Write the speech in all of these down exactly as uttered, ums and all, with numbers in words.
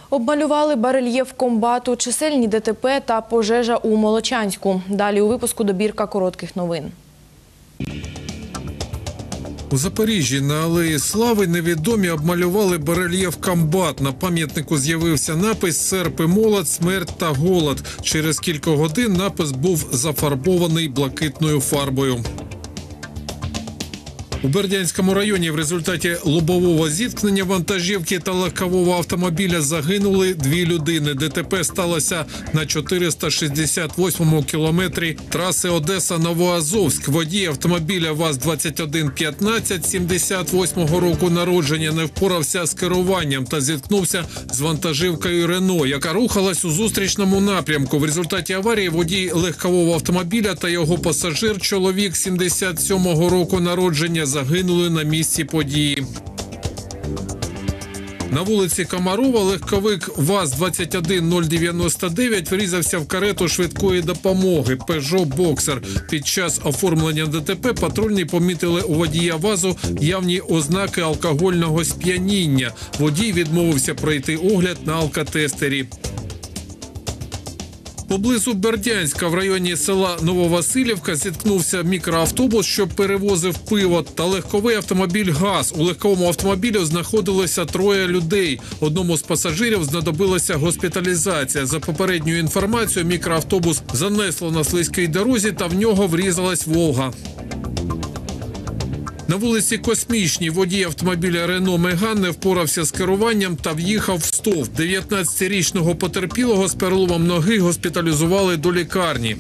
Обмалювали барельєф комбату, чисельні ДТП та пожежа у Молочанську. Далі у випуску добірка коротких новин. У Запоріжжі на Алеї Слави невідомі обмалювали барельєф «Комбат». На пам'ятнику з'явився напис «Серп і молот, смерть та голод». Через кілька годин напис був зафарбований блакитною фарбою. У Бердянському районі в результаті лобового зіткнення вантажівки та легкового автомобіля загинули дві людини. ДТП сталося на чотириста шістдесят восьмому кілометрі траси Одеса-Новоазовськ. Водій автомобіля ВАЗ двадцять один п'ятнадцять сімдесят восьмого року народження не впорався з керуванням та зіткнувся з вантажівкою «Рено», яка рухалась у зустрічному напрямку. В результаті аварії водій легкового автомобіля та його пасажир, чоловік сімдесят сьомого року народження, загинули на місці події. На вулиці Комарова легковик ВАЗ двадцять один нуль дев'яносто дев'ять врізався в карету швидкої допомоги «Пежо Боксер». Під час оформлення ДТП патрульні помітили у водія ВАЗу явні ознаки алкогольного сп'яніння. Водій відмовився пройти огляд на алкотестері. Поблизу Бердянська в районі села Нововасилівка зіткнувся мікроавтобус, що перевозив пиво, та легковий автомобіль ГАЗ. У легковому автомобілі знаходилося троє людей. Одному з пасажирів знадобилася госпіталізація. За попередньою інформацією, мікроавтобус занесло на слизькій дорозі та в нього врізалась «Волга». На вулиці Космічній водій автомобіля «Рено Меган» не впорався з керуванням та в'їхав в стовп. дев'ятнадцятирічного потерпілого з переломом ноги госпіталізували до лікарні.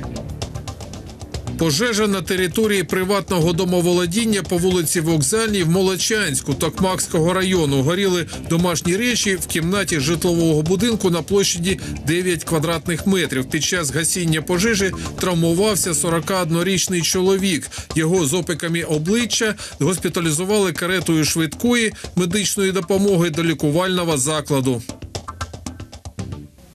Пожежа на території приватного домоволодіння по вулиці Вокзальній в Молочанську Токмакського району. Горіли домашні речі в кімнаті житлового будинку на площаді дев'ять квадратних метрів. Під час гасіння пожежі травмувався сорокаоднорічний чоловік. Його з опіками обличчя госпіталізували каретою швидкої медичної допомоги до лікувального закладу.